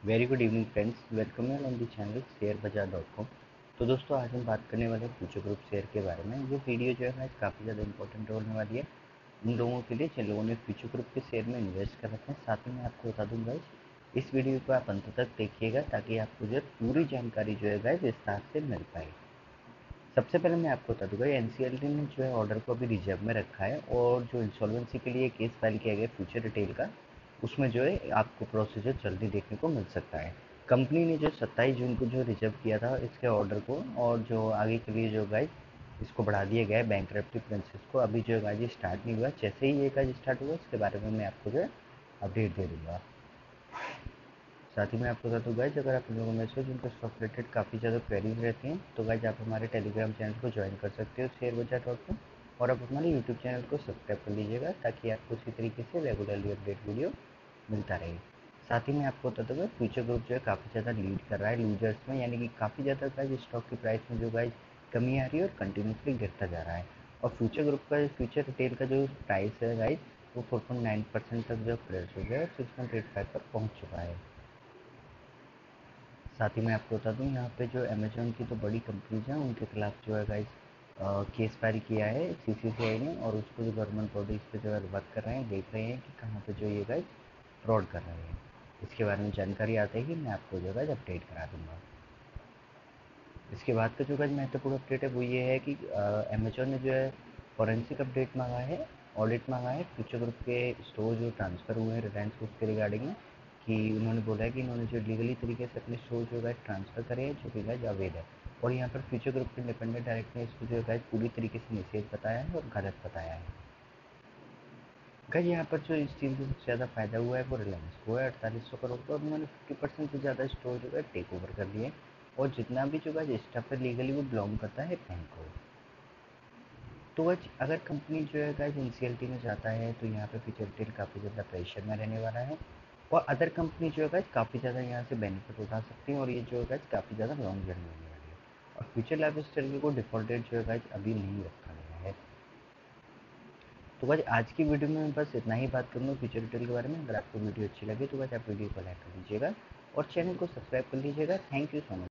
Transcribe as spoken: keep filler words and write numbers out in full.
Very good evening friends, welcome you on the channel share bazaar dot com. तो दोस्तों, आज हम बात करने वाले हैं फ्यूचर ग्रुप शेयर के बारे में। ये वीडियो जो है गाइस काफ़ी ज़्यादा इंपॉर्टेंट होने वाली है उन लोगों के लिए जिन लोगों ने फ्यूचर ग्रुप के शेयर में इन्वेस्ट कर रखे हैं। साथ ही मैं आपको बता दूँ गाइस, इस वीडियो को आप अंत तक देखिएगा ताकि आपको जो है पूरी जानकारी जो है गाइस विस्तार से मिल पाए। सबसे पहले मैं आपको बता दूंगा, एनसीएलटी ने जो है ऑर्डर को अभी रिजर्व में रखा है और जो इंसॉल्वेंसी के लिए केस फाइल किया गया फ्यूचर रिटेल का, उसमें जो है आपको प्रोसीजर जल्दी देखने को मिल सकता है। कंपनी ने जो सत्ताईस जून को जो रिजर्व किया था इसके ऑर्डर को, और जो आगे के लिए जो गाइस इसको बढ़ा दिया गया है बैंकरप्टी प्रोसेस को, अभी जो गाइस स्टार्ट नहीं हुआ। जैसे ही ये गाइस स्टार्ट हुआ इसके बारे में मैं आपको जो है अपडेट दे दूंगा। साथ ही मैं आपको बता दूँ गाइज, अगर आप लोगों में से जिनको स्टॉक रिलेटेड काफ़ी ज़्यादा क्वेरीज रहती हैं तो गाइज आप हमारे टेलीग्राम चैनल को ज्वाइन कर सकते हो शेयर बजार डॉट कॉम, और आप हमारे यूट्यूब चैनल को सब्सक्राइब कर लीजिएगा ताकि आपको उसी तरीके से रेगुलरली अपडेट वीडियो मिलता रहे। साथ ही मैं आपको बता दूँगा, फ्यूचर ग्रुप जो है काफ़ी ज़्यादा लीड कर रहा है लूजर्स में, यानी कि काफ़ी ज़्यादा गाइज स्टॉक की प्राइस में जो गाइज कमी आ रही है और कंटिन्यूसली गिरता जा रहा है। और फ्यूचर ग्रुप का फ्यूचर रिटेल का जो प्राइस है गाइज, वो फोर पॉइंट नाइन परसेंट तक जो प्रेस हो गया है, सिक्स पॉइंट एट फाइव पर पहुँच चुका है। साथ ही मैं आपको बता दूँ, यहाँ पे जो अमेज़न की तो बड़ी कंपनीज हैं उनके खिलाफ जो है गाइस केस फाइल किया है सीसीसीआई ने, और उसको जो गवर्नमेंट बॉडीज़ पे जो है वर्क कर रहे हैं, देख रहे हैं कि कहाँ पे जो ये गाइस फ्रॉड कर रहे हैं। इसके बारे में जानकारी आते ही मैं आपको जो है अपडेट करा दूँगा। इसके बाद का जो गाइस महत्वपूर्ण अपडेट है वो ये है कि अमेज़न ने जो है फॉरेंसिक अपडेट मांगा है, ऑडिट मांगा है फ्यूचर ग्रुप के स्टोर जो ट्रांसफ़र हुए हैं रिलायंस ग्रुप के रिगार्डिंग में, कि उन्होंने बोला है कि इन्होंने जो लीगली तरीके से अपने स्टोर जो है ट्रांसफ़र करे हैं जो कि गाइस अवैध है। और यहाँ पर फ्यूचर ग्रुप के इंडिपेंडेंट डायरेक्टर ने इसको जो है गाइस पूरी तरीके से निषेध बताया है और गलत बताया है। गाइस यहाँ पर जो इस चीज़ से सबसे ज़्यादा फायदा हुआ है वो रिलायंस को है, अड़तालीस सौ करोड़ का, और उन्होंने फिफ्टी परसेंट से ज़्यादा स्टोर जो है टेक ओवर कर लिए, और जितना भी जो गाइस स्टफ है लीगली वो बिलोंग करता है बैंक को। तो गाइस अगर कंपनी जो है गाइस एनसीएलटी में जाता है तो यहाँ पे फ्यूचर रिटेल काफ़ी ज़्यादा प्रेशर में रहने वाला है, और अदर कंपनी जो है गाइस काफ़ी ज़्यादा यहाँ से बेनिफिट उठा सकती हैं, और ये जो है गाइस काफ़ी ज़्यादा लॉन्ग जर्नी होने वाली है। और फ्यूचर लाइफ स्टाइल को डिफॉल्ट डेट जो है गाइस अभी नहीं रखा गया है। तो गाइस आज की वीडियो में मैं बस इतना ही बात करूँगा फ्यूचर रिटेल के बारे में। अगर आपको वीडियो अच्छी लगी तो गाइस आप वीडियो को लाइक कर दीजिएगा और चैनल को सब्सक्राइब कर लीजिएगा। Thank you so much.